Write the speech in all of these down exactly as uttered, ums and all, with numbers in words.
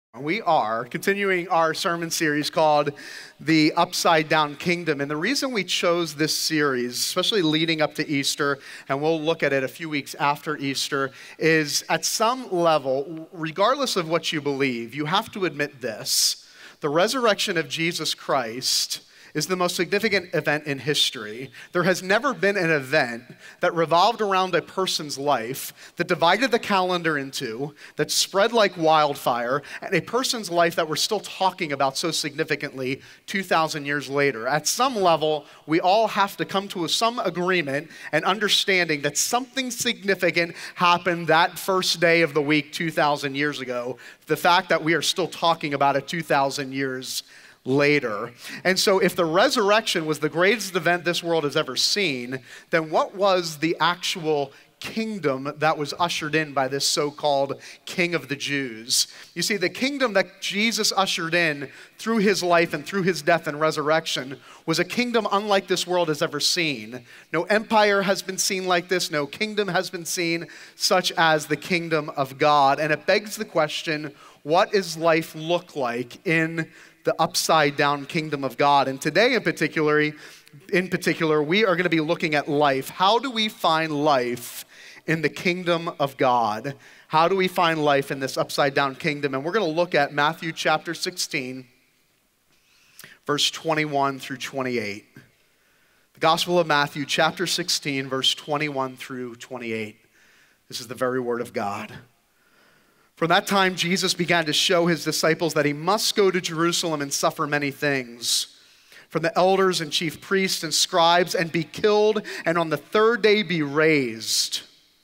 We are continuing our sermon series called The Upside Down Kingdom. And the reason we chose this series, especially leading up to Easter, and we'll look at it a few weeks after Easter, is at some level, regardless of what you believe, you have to admit this: the resurrection of Jesus Christ is the most significant event in history. There has never been an event that revolved around a person's life, that divided the calendar in two, that spread like wildfire, and a person's life that we're still talking about so significantly two thousand years later. At some level, we all have to come to some agreement and understanding that something significant happened that first day of the week two thousand years ago. The fact that we are still talking about it two thousand years later. And so if the resurrection was the greatest event this world has ever seen, then what was the actual kingdom that was ushered in by this so-called King of the Jews? You see, the kingdom that Jesus ushered in through his life and through his death and resurrection was a kingdom unlike this world has ever seen. No empire has been seen like this. No kingdom has been seen such as the kingdom of God. And it begs the question, what does life look like in the upside down kingdom of God? And today in particular, in particular, we are going to be looking at life. How do we find life in the kingdom of God? How do we find life in this upside down kingdom? And we're going to look at Matthew chapter sixteen, verse twenty-one through twenty-eight. The Gospel of Matthew chapter sixteen, verse twenty-one through twenty-eight. This is the very word of God. From that time, Jesus began to show his disciples that he must go to Jerusalem and suffer many things from the elders and chief priests and scribes, and be killed, and on the third day be raised.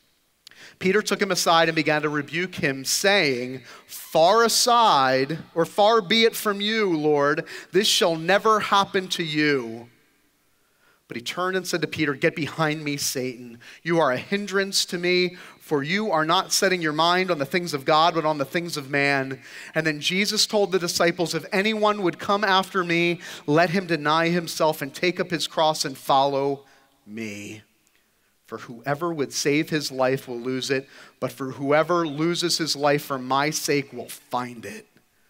Peter took him aside and began to rebuke him, saying, "Far aside, or far be it from you, Lord, this shall never happen to you." But he turned and said to Peter, "Get behind me, Satan. You are a hindrance to me, for you are not setting your mind on the things of God, but on the things of man." And then Jesus told the disciples, "If anyone would come after me, let him deny himself and take up his cross and follow me. For whoever would save his life will lose it, but for whoever loses his life for my sake will find it.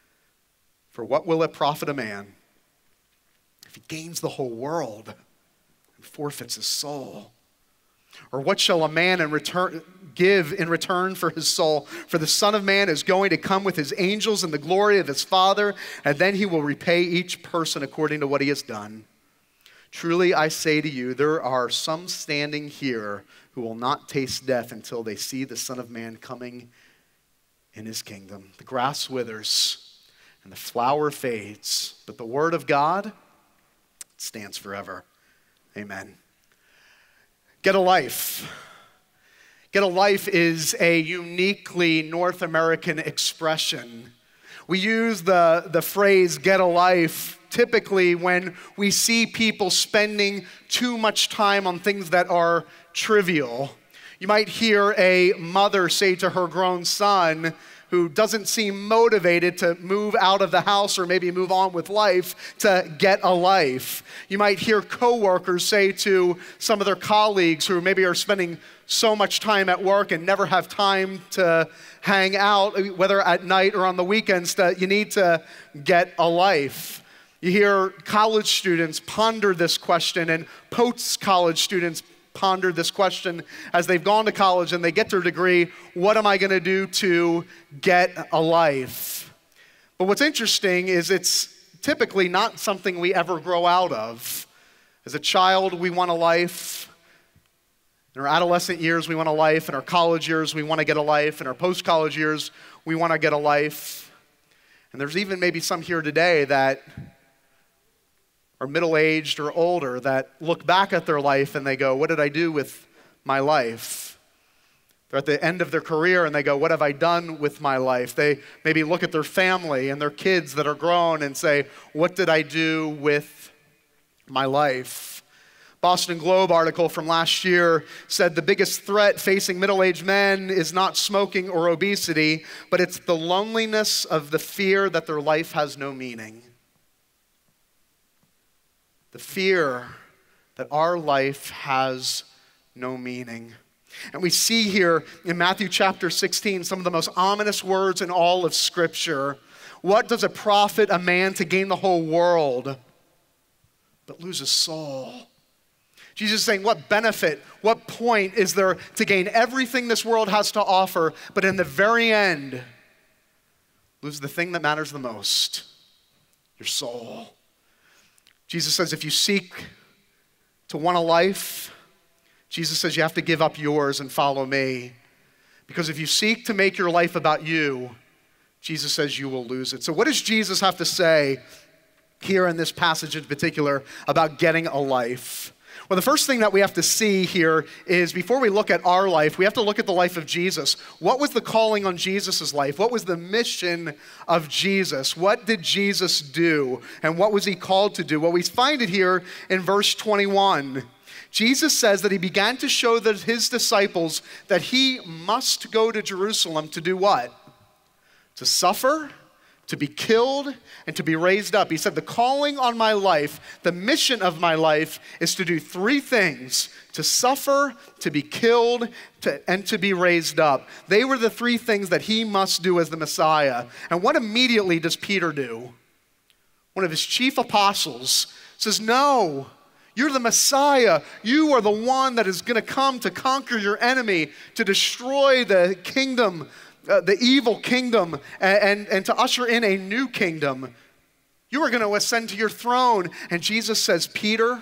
For what will it profit a man if he gains the whole world and forfeits his soul? Or what shall a man in return give in return for his soul? For the Son of Man is going to come with his angels in the glory of his Father, and then he will repay each person according to what he has done. Truly I say to you, there are some standing here who will not taste death until they see the Son of Man coming in his kingdom." The grass withers and the flower fades, but the word of God stands forever. Amen. Get a life. Get a life is a uniquely North American expression. We use the, the phrase get a life typically when we see people spending too much time on things that are trivial. You might hear a mother say to her grown son, who doesn't seem motivated to move out of the house or maybe move on with life, to get a life. You might hear coworkers say to some of their colleagues who maybe are spending so much time at work and never have time to hang out, whether at night or on the weekends, that you need to get a life. You hear college students ponder this question, and post-college students ponder this question as they've gone to college and they get their degree. What am I going to do to get a life? But what's interesting is it's typically not something we ever grow out of. As a child, we want a life. In our adolescent years, we want a life. In our college years, we want to get a life. In our post-college years, we want to get a life. And there's even maybe some here today that are middle-aged or older that look back at their life and they go, what did I do with my life? They're at the end of their career and they go, what have I done with my life? They maybe look at their family and their kids that are grown and say, what did I do with my life? Boston Globe article from last year said the biggest threat facing middle-aged men is not smoking or obesity, but it's the loneliness of the fear that their life has no meaning. The fear that our life has no meaning. And we see here in Matthew chapter sixteen some of the most ominous words in all of Scripture, What does it profit a man to gain the whole world but lose his soul? Jesus is saying, what benefit, what point is there to gain everything this world has to offer, but in the very end, lose the thing that matters the most, your soul? Jesus says, if you seek to want a life, Jesus says you have to give up yours and follow me. Because if you seek to make your life about you, Jesus says you will lose it. So what does Jesus have to say here in this passage in particular about getting a life? Well, the first thing that we have to see here is before we look at our life, we have to look at the life of Jesus. What was the calling on Jesus' life? What was the mission of Jesus? What did Jesus do? And what was he called to do? Well, we find it here in verse twenty-one. Jesus says that he began to show that his disciples that he must go to Jerusalem to do what? To suffer, to be killed, and to be raised up. He said, the calling on my life, the mission of my life is to do three things: to suffer, to be killed, to, and to be raised up. They were the three things that he must do as the Messiah. And what immediately does Peter do? One of his chief apostles says, no, you're the Messiah. You are the one that is going to come to conquer your enemy, to destroy the kingdom, Uh, the evil kingdom, and, and, and to usher in a new kingdom. You are going to ascend to your throne. And Jesus says, Peter,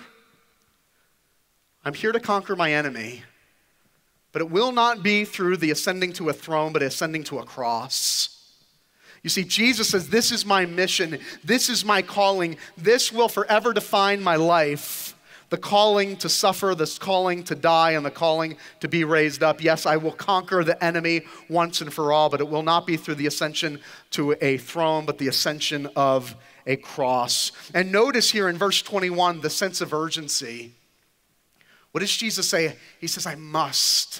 I'm here to conquer my enemy, but it will not be through the ascending to a throne, but ascending to a cross. You see, Jesus says, this is my mission. This is my calling. This will forever define my life. The calling to suffer, the calling to die, and the calling to be raised up. Yes, I will conquer the enemy once and for all, but it will not be through the ascension to a throne, but the ascension of a cross. And notice here in verse twenty-one, the sense of urgency. What does Jesus say? He says, I must.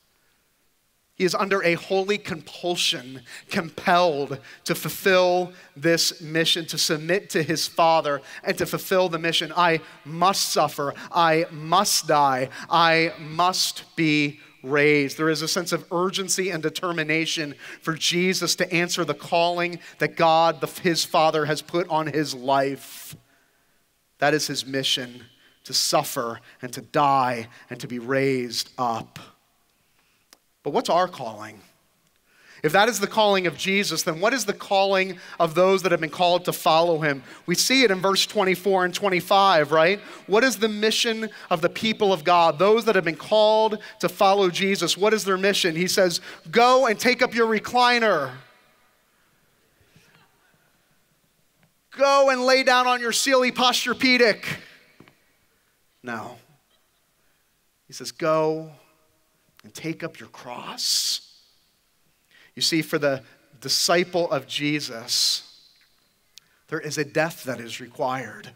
He is under a holy compulsion, compelled to fulfill this mission, to submit to his Father and to fulfill the mission. I must suffer. I must die. I must be raised. There is a sense of urgency and determination for Jesus to answer the calling that God, the, his Father, has put on his life. That is his mission, to suffer and to die and to be raised up. But what's our calling? If that is the calling of Jesus, then what is the calling of those that have been called to follow him? We see it in verse twenty-four and twenty-five, right? What is the mission of the people of God? Those that have been called to follow Jesus, what is their mission? He says, go and take up your recliner. Go and lay down on your Sealy Posturepedic. No. He says, go and take up your cross. You see, for the disciple of Jesus, there is a death that is required.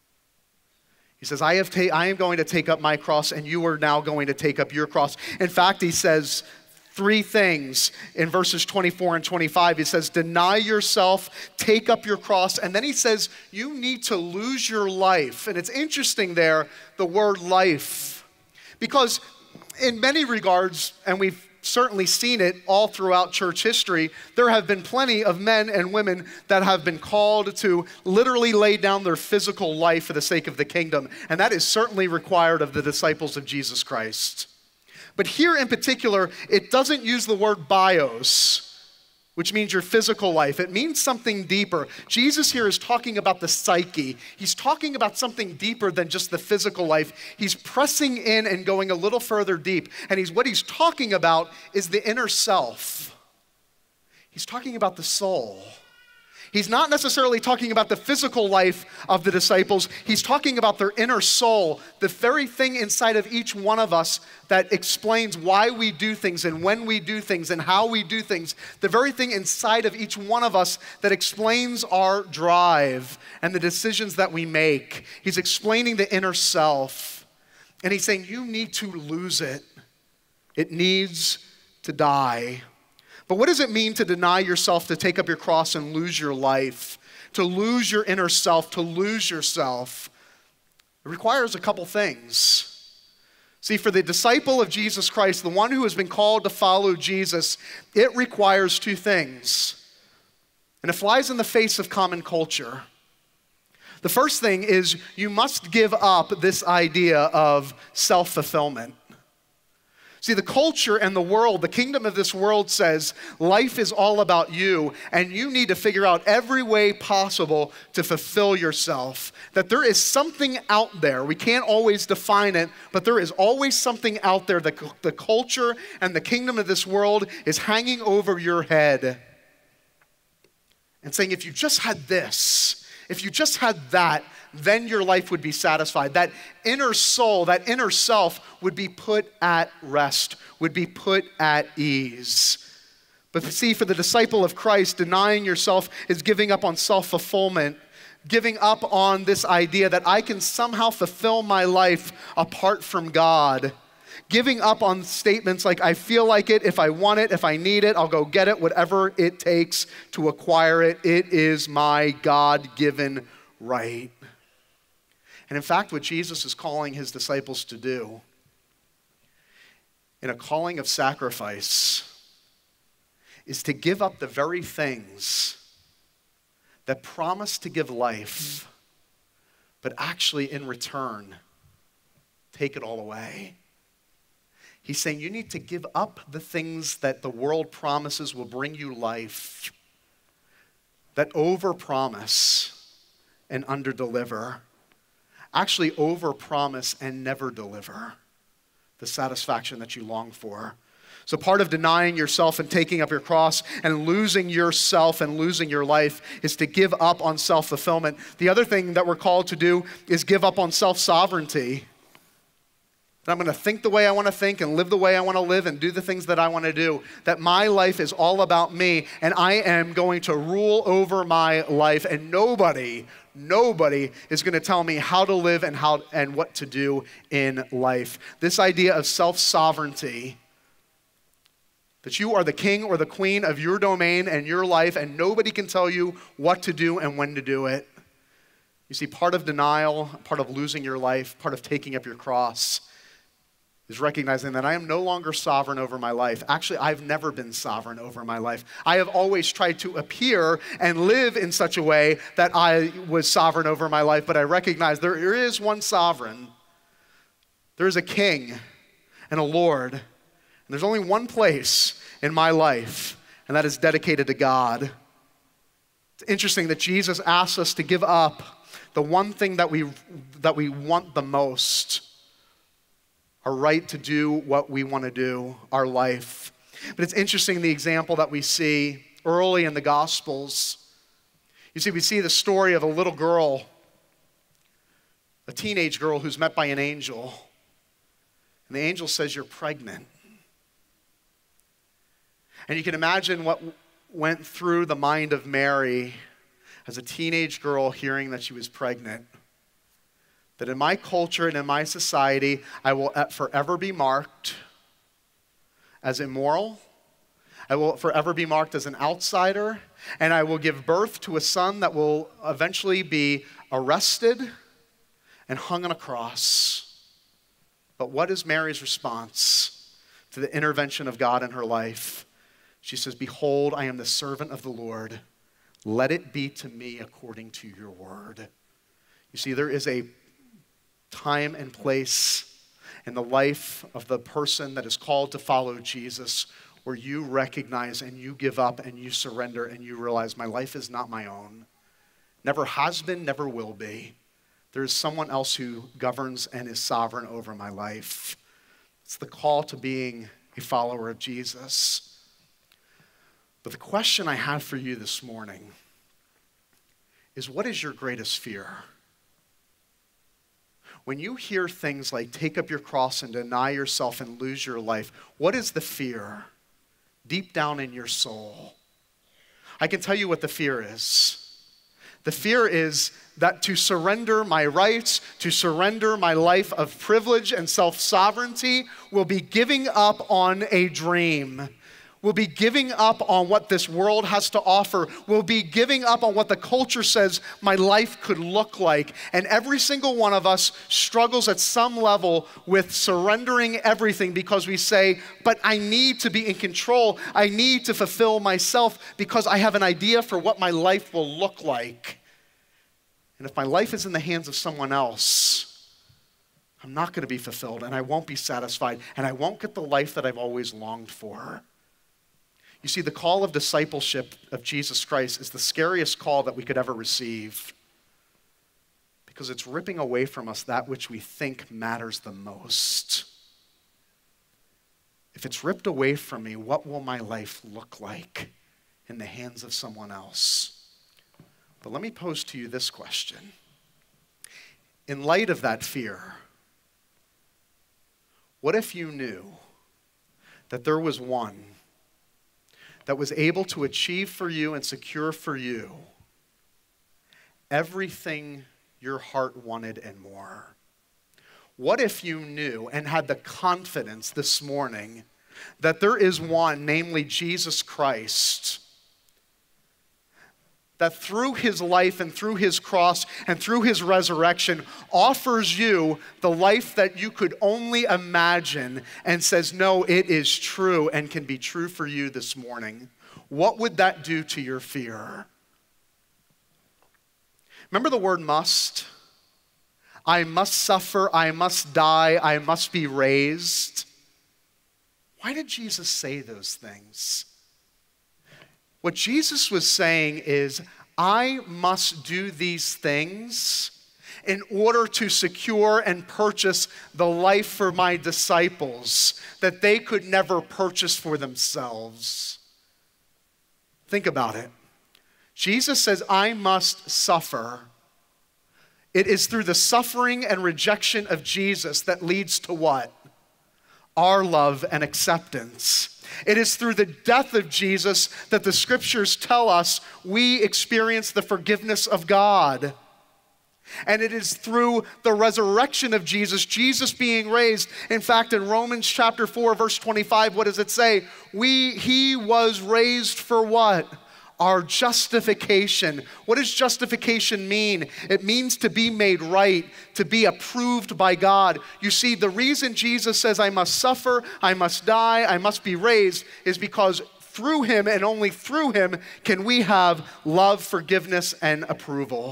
He says, I, have ta- I am going to take up my cross, and you are now going to take up your cross. In fact, he says three things in verses twenty-four and twenty-five. He says, deny yourself, take up your cross, and then he says, you need to lose your life. And it's interesting there, the word life, because in many regards, and we've certainly seen it all throughout church history, there have been plenty of men and women that have been called to literally lay down their physical life for the sake of the kingdom. And that is certainly required of the disciples of Jesus Christ. But here in particular, it doesn't use the word bios, which means your physical life. It means something deeper. Jesus here is talking about the psyche. He's talking about something deeper than just the physical life. He's pressing in and going a little further deep. And he's, what he's talking about is the inner self. He's talking about the soul. He's not necessarily talking about the physical life of the disciples. He's talking about their inner soul, the very thing inside of each one of us that explains why we do things and when we do things and how we do things. The very thing inside of each one of us that explains our drive and the decisions that we make. He's explaining the inner self. And he's saying, you need to lose it. It needs to die. But what does it mean to deny yourself, to take up your cross and lose your life? To lose your inner self, to lose yourself? It requires a couple things. See, for the disciple of Jesus Christ, the one who has been called to follow Jesus, it requires two things. And it flies in the face of common culture. The first thing is you must give up this idea of self-fulfillment. See, the culture and the world, the kingdom of this world says life is all about you, and you need to figure out every way possible to fulfill yourself. That there is something out there. We can't always define it, but there is always something out there that the culture and the kingdom of this world is hanging over your head and saying, if you just had this, if you just had that, then your life would be satisfied. That inner soul, that inner self would be put at rest, would be put at ease. But see, for the disciple of Christ, denying yourself is giving up on self-fulfillment, giving up on this idea that I can somehow fulfill my life apart from God. Giving up on statements like, I feel like it, if I want it, if I need it, I'll go get it, whatever it takes to acquire it. It is my God-given right. And in fact, what Jesus is calling his disciples to do in a calling of sacrifice is to give up the very things that promise to give life, but actually in return, take it all away. He's saying you need to give up the things that the world promises will bring you life, that overpromise and underdeliver. Actually overpromise and never deliver the satisfaction that you long for. So part of denying yourself and taking up your cross and losing yourself and losing your life is to give up on self-fulfillment. The other thing that we're called to do is give up on self-sovereignty. That I'm going to think the way I want to think and live the way I want to live and do the things that I want to do. That my life is all about me and I am going to rule over my life, and nobody, nobody is going to tell me how to live and how and what to do in life. This idea of self-sovereignty, that you are the king or the queen of your domain and your life, and nobody can tell you what to do and when to do it. You see, part of denial, part of losing your life, part of taking up your cross is recognizing that I am no longer sovereign over my life. Actually, I've never been sovereign over my life. I have always tried to appear and live in such a way that I was sovereign over my life, but I recognize there is one sovereign. There is a king and a Lord, and there's only one place in my life, and that is dedicated to God. It's interesting that Jesus asks us to give up the one thing that we, that we want the most, our right to do what we want to do, our life. But it's interesting the example that we see early in the Gospels. You see, we see the story of a little girl, a teenage girl who's met by an angel. And the angel says, you're pregnant. And you can imagine what went through the mind of Mary as a teenage girl hearing that she was pregnant. That in my culture and in my society, I will forever be marked as immoral. I will forever be marked as an outsider. And I will give birth to a son that will eventually be arrested and hung on a cross. But what is Mary's response to the intervention of God in her life? She says, behold, I am the servant of the Lord. Let it be to me according to your word. You see, there is a time and place in the life of the person that is called to follow Jesus where you recognize and you give up and you surrender and you realize my life is not my own. Never has been, never will be. There is someone else who governs and is sovereign over my life. It's the call to being a follower of Jesus. But the question I have for you this morning is, what is your greatest fear? When you hear things like take up your cross and deny yourself and lose your life, what is the fear deep down in your soul? I can tell you what the fear is. The fear is that to surrender my rights, to surrender my life of privilege and self-sovereignty will be giving up on a dream, We'll be giving up on what this world has to offer. We'll be giving up on what the culture says my life could look like. And every single one of us struggles at some level with surrendering everything because we say, but I need to be in control. I need to fulfill myself because I have an idea for what my life will look like. And if my life is in the hands of someone else, I'm not going to be fulfilled and I won't be satisfied and I won't get the life that I've always longed for. You see, the call of discipleship of Jesus Christ is the scariest call that we could ever receive because it's ripping away from us that which we think matters the most. If it's ripped away from me, what will my life look like in the hands of someone else? But let me pose to you this question. In light of that fear, what if you knew that there was one that was able to achieve for you and secure for you everything your heart wanted and more? What if you knew and had the confidence this morning that there is one, namely Jesus Christ, that through his life and through his cross and through his resurrection offers you the life that you could only imagine and says, no, it is true and can be true for you this morning? What would that do to your fear? Remember the word must? I must suffer, I must die, I must be raised. Why did Jesus say those things? What Jesus was saying is, I must do these things in order to secure and purchase the life for my disciples that they could never purchase for themselves. Think about it. Jesus says, I must suffer. It is through the suffering and rejection of Jesus that leads to what? Our love and acceptance. It is through the death of Jesus that the scriptures tell us we experience the forgiveness of God. And it is through the resurrection of Jesus, Jesus being raised. In fact, in Romans chapter four, verse twenty-five, what does it say? We, he was raised for what? Our justification. What does justification mean? It means to be made right, to be approved by God. You see, the reason Jesus says, I must suffer, I must die, I must be raised, is because through him and only through him can we have love, forgiveness, and approval.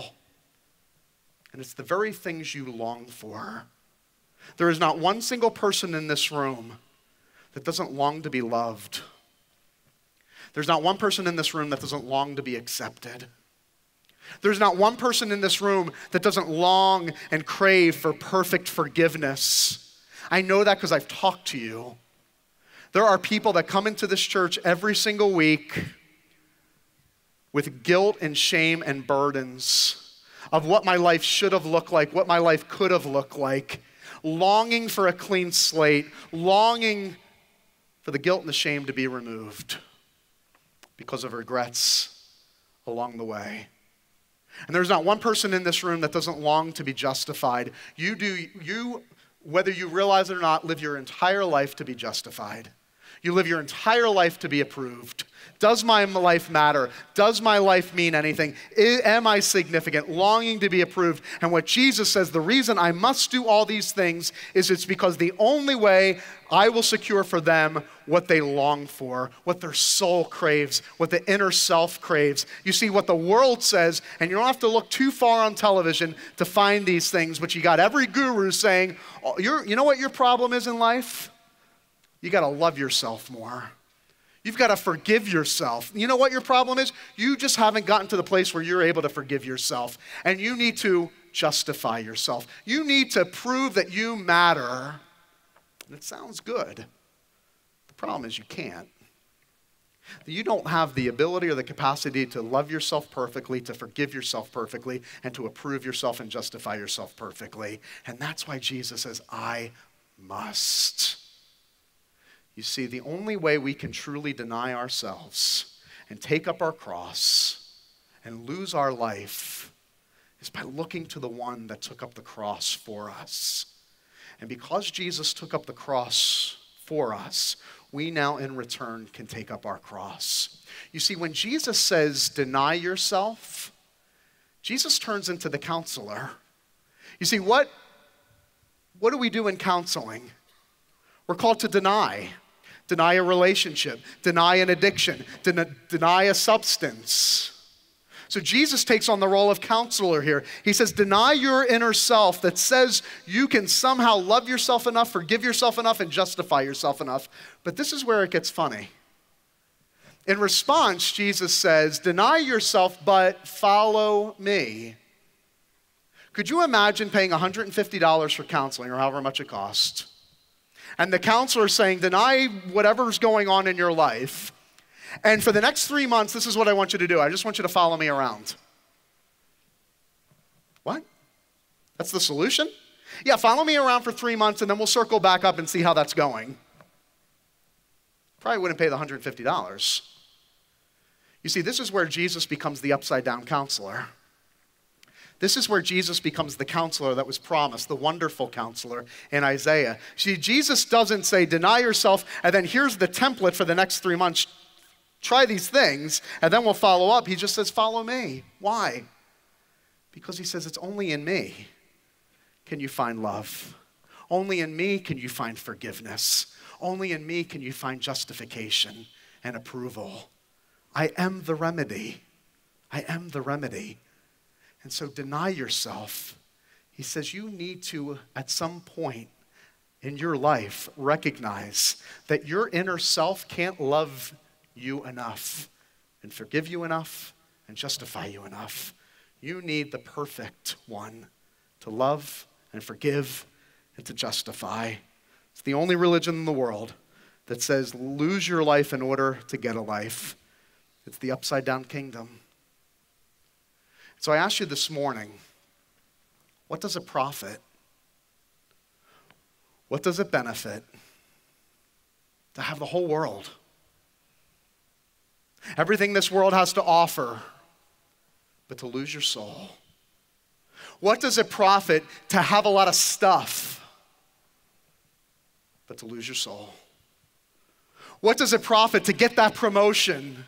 And it's the very things you long for. There is not one single person in this room that doesn't long to be loved. There's not one person in this room that doesn't long to be accepted. There's not one person in this room that doesn't long and crave for perfect forgiveness. I know that because I've talked to you. There are people that come into this church every single week with guilt and shame and burdens of what my life should have looked like, what my life could have looked like, longing for a clean slate, longing for the guilt and the shame to be removed because of regrets along the way. And there's not one person in this room that doesn't long to be justified. You do, you, whether you realize it or not, live your entire life to be justified. You live your entire life to be approved. Does my life matter? Does my life mean anything? I, am I significant? Longing to be approved. And what Jesus says, the reason I must do all these things is it's because the only way I will secure for them what they long for, what their soul craves, what the inner self craves. You see, what the world says, and you don't have to look too far on television to find these things, but you got every guru saying, oh, you're, you know what your problem is in life? You got to love yourself more. You've got to forgive yourself. You know what your problem is? You just haven't gotten to the place where you're able to forgive yourself. And you need to justify yourself. You need to prove that you matter. And it sounds good. The problem is you can't. You don't have the ability or the capacity to love yourself perfectly, to forgive yourself perfectly, and to approve yourself and justify yourself perfectly. And that's why Jesus says, I must. You see, the only way we can truly deny ourselves and take up our cross and lose our life is by looking to the one that took up the cross for us. And because Jesus took up the cross for us, we now in return can take up our cross. You see, when Jesus says, deny yourself, Jesus turns into the counselor. You see, what, what do we do in counseling? We're called to deny. Deny a relationship, deny an addiction, den- deny a substance. So Jesus takes on the role of counselor here. He says, deny your inner self that says you can somehow love yourself enough, forgive yourself enough, and justify yourself enough. But this is where it gets funny. In response, Jesus says, deny yourself, but follow me. Could you imagine paying one hundred fifty dollars for counseling, or however much it costs? And the counselor saying, deny whatever's going on in your life. And for the next three months, this is what I want you to do. I just want you to follow me around. What? That's the solution? Yeah, follow me around for three months, and then we'll circle back up and see how that's going. Probably wouldn't pay the one hundred fifty dollars. You see, this is where Jesus becomes the upside-down counselor. This is where Jesus becomes the counselor that was promised, the wonderful counselor in Isaiah. See, Jesus doesn't say, deny yourself, and then here's the template for the next three months. Try these things, and then we'll follow up. He just says, follow me. Why? Because he says, it's only in me can you find love. Only in me can you find forgiveness. Only in me can you find justification and approval. I am the remedy. I am the remedy. And so deny yourself. He says you need to, at some point in your life, recognize that your inner self can't love you enough and forgive you enough and justify you enough. You need the perfect one to love and forgive and to justify. It's the only religion in the world that says lose your life in order to get a life. It's the upside-down kingdom. So I ask you this morning, what does it profit? What does it benefit to have the whole world? Everything this world has to offer, but to lose your soul. What does it profit to have a lot of stuff, but to lose your soul? What does it profit to get that promotion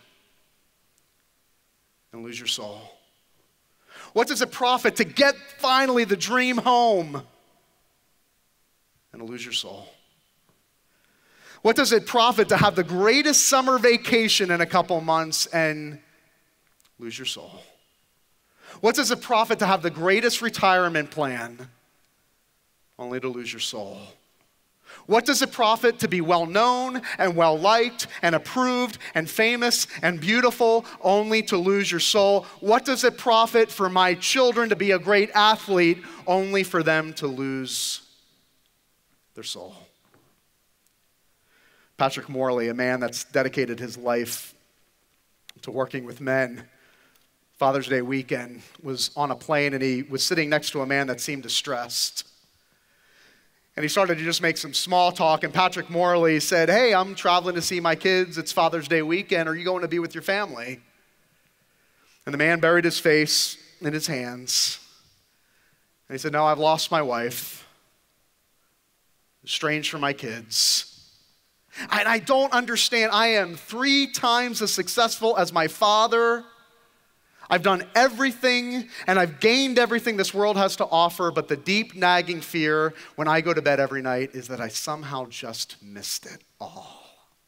and lose your soul? What does it profit to get finally the dream home and to lose your soul? What does it profit to have the greatest summer vacation in a couple months and lose your soul? What does it profit to have the greatest retirement plan only to lose your soul? What does it profit to be well known and well liked and approved and famous and beautiful only to lose your soul? What does it profit for my children to be a great athlete only for them to lose their soul? Patrick Morley, a man that's dedicated his life to working with men, Father's Day weekend, was on a plane and he was sitting next to a man that seemed distressed. And he started to just make some small talk, and Patrick Morley said, hey, I'm traveling to see my kids. It's Father's Day weekend. Are you going to be with your family? And the man buried his face in his hands. And he said, no, I've lost my wife. Estranged from my kids. And I don't understand. I am three times as successful as my father. I've done everything, and I've gained everything this world has to offer, but the deep nagging fear when I go to bed every night is that I somehow just missed it all.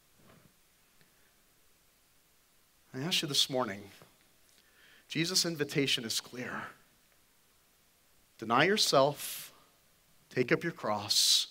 I ask you this morning, Jesus' invitation is clear. Deny yourself, take up your cross.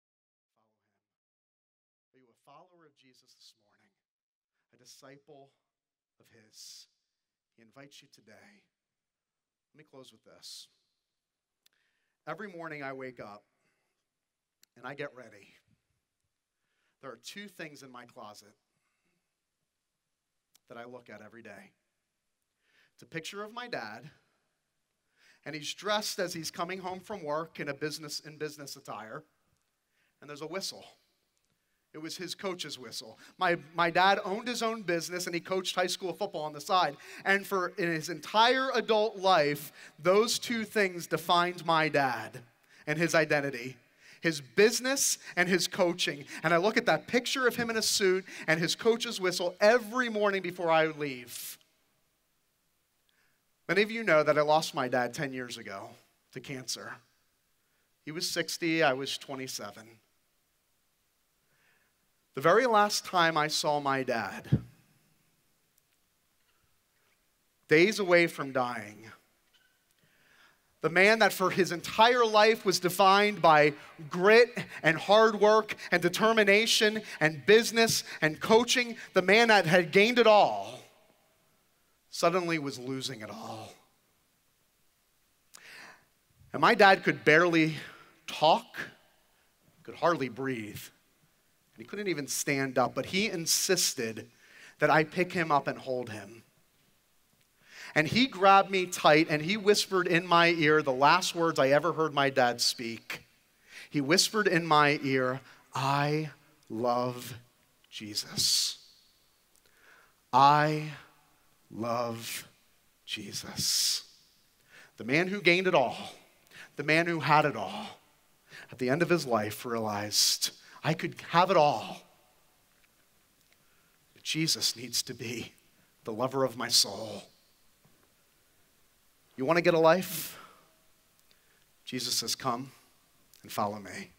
Are you a follower of Jesus this morning? A disciple of his? He invites you today. Let me close with this. Every morning I wake up and I get ready. There are two things in my closet that I look at every day. It's a picture of my dad, and he's dressed as he's coming home from work in a business in business attire, and there's a whistle. It was his coach's whistle. My, my dad owned his own business, and he coached high school football on the side. And for in his entire adult life, those two things defined my dad and his identity. his business and his coaching. And I look at that picture of him in a suit and his coach's whistle every morning before I leave. Many of you know that I lost my dad ten years ago to cancer. He was sixty, I was twenty-seven. The very last time I saw my dad, days away from dying, the man that for his entire life was defined by grit and hard work and determination and business and coaching, the man that had gained it all, suddenly was losing it all. And my dad could barely talk, could hardly breathe, and he couldn't even stand up, but he insisted that I pick him up and hold him. And he grabbed me tight and he whispered in my ear the last words I ever heard my dad speak. He whispered in my ear, "I love Jesus. I love Jesus." The man who gained it all, the man who had it all, at the end of his life realized, I could have it all, but Jesus needs to be the lover of my soul. You want to get a life? Jesus says, come and follow me.